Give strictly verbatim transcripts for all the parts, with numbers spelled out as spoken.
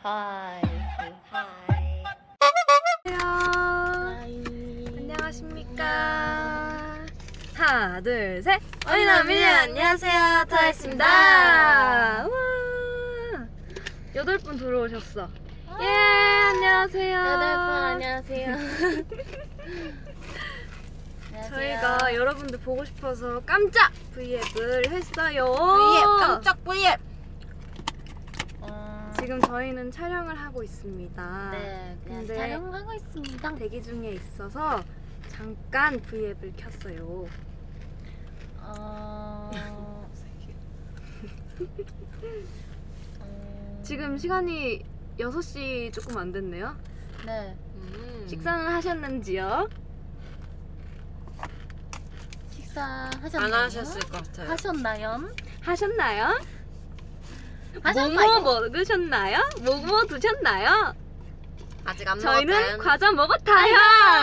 하이 하이 안녕하세요. 안녕하십니까. 하나 둘 셋. 어린아미 안녕하세요. 타였습니다. 우와 여덟 분 들어오셨어. 예 안녕하세요. 여덟 분 안녕하세요. 저희가 여러분들 보고 싶어서 깜짝 브이앱을 했어요. 브이앱 깜짝 브이앱. 어... 지금 저희는 촬영을 하고 있습니다. 네, 그냥 근데 촬영하고 있습니다. 대기 중에 있어서 잠깐 브이앱을 켰어요. 어... 어... 지금 시간이 여섯 시 조금 안 됐네요. 네. 음. 식사는 하셨는지요? 식사 하셨나요? 안 하셨을 것 같아요. 하셨나요? 하셨나요? 하셨나요? 뭐뭐 먹으셨나요? 뭐뭐 드셨나요? 아직 안 저희는 먹었다요. 과자 먹었다요.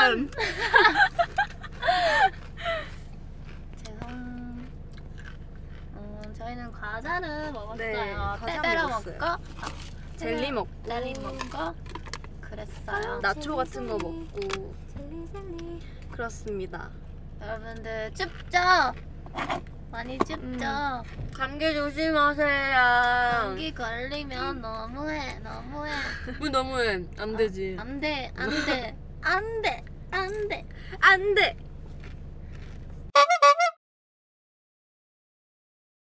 죄송. 음, 저희는 과자를 먹었어요. 네, 과자 빼빼로 먹었어요. 먹고, 아, 젤리 먹고 젤리 먹고 그랬어요. 나초 같은 거 먹고 그렇습니다. 여러분들 춥죠? 많이 춥죠? 음. 감기 조심하세요. 감기 걸리면 너무해, 너무해. 왜 너무해? 안 되지. 안 돼, 안 돼, 안 돼, 안 돼. 안 돼.